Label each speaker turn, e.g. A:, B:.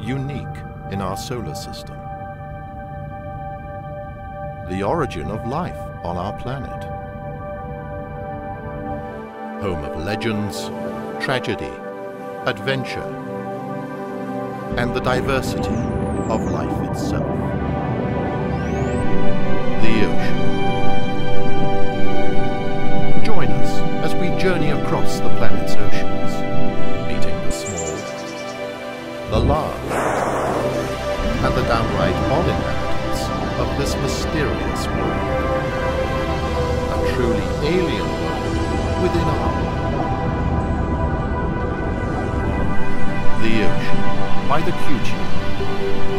A: unique in our solar system. The origin of life on our planet. Home of legends, tragedy, adventure, and the diversity of life itself. The ocean. Join us as we journey across the planet's oceans, meeting the small, the large, and the downright odd inhabitants of this mysterious world. A truly alien world within our world. The Ocean by the Q-Tube.